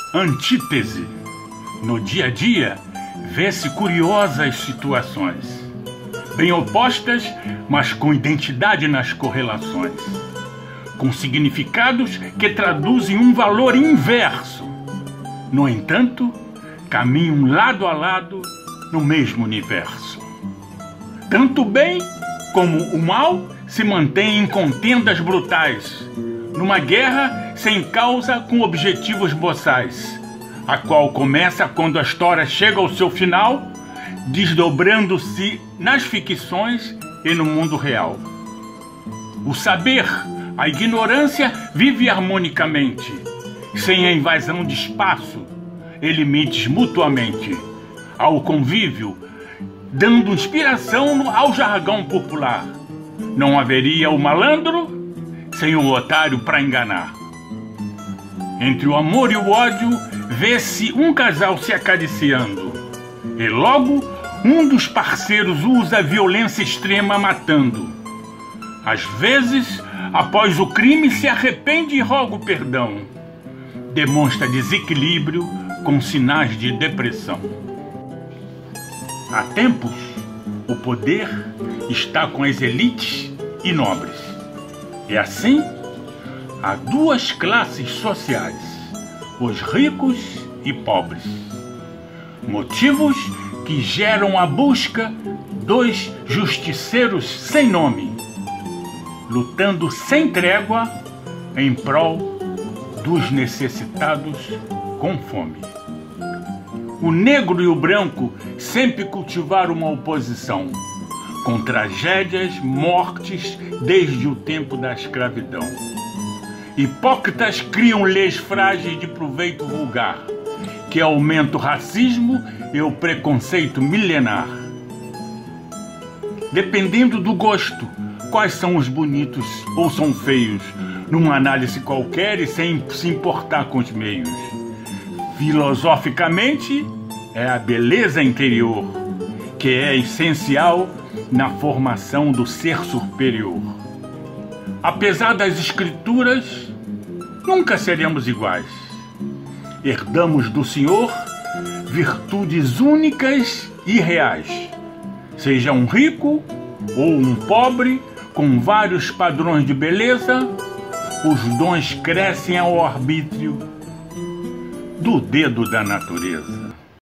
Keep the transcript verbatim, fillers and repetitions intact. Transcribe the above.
Antítese. No dia a dia, vê-se curiosas situações, bem opostas, mas com identidade nas correlações, com significados que traduzem um valor inverso. No entanto, caminham lado a lado no mesmo universo. Tanto o bem como o mal se mantêm em contendas brutais, numa guerra sem causa com objetivos boçais, a qual começa quando a história chega ao seu final, desdobrando-se nas ficções e no mundo real. O saber, a ignorância vive harmonicamente, sem a invasão de espaço e limites mutuamente, ao convívio, dando inspiração ao jargão popular. Não haveria o malandro sem o otário para enganar. Entre o amor e o ódio, vê-se um casal se acariciando, e logo um dos parceiros usa a violência extrema matando. Às vezes, após o crime, se arrepende e roga o perdão. Demonstra desequilíbrio com sinais de depressão. Há tempos, o poder está com as elites e nobres. E assim, há duas classes sociais, os ricos e pobres. Motivos que geram a busca dos justiceiros sem nome, lutando sem trégua em prol dos necessitados com fome. O negro e o branco sempre cultivaram uma oposição, com tragédias, mortes desde o tempo da escravidão. Hipócritas criam leis frágeis de proveito vulgar, que aumenta o racismo e o preconceito milenar. Dependendo do gosto, quais são os bonitos ou são feios, numa análise qualquer e sem se importar com os meios. Filosoficamente, é a beleza interior, que é essencial na formação do ser superior. Apesar das escrituras, nunca seremos iguais. Herdamos do Senhor virtudes únicas e reais. Seja um rico ou um pobre, com vários padrões de beleza, os dons crescem ao arbítrio do dedo da natureza.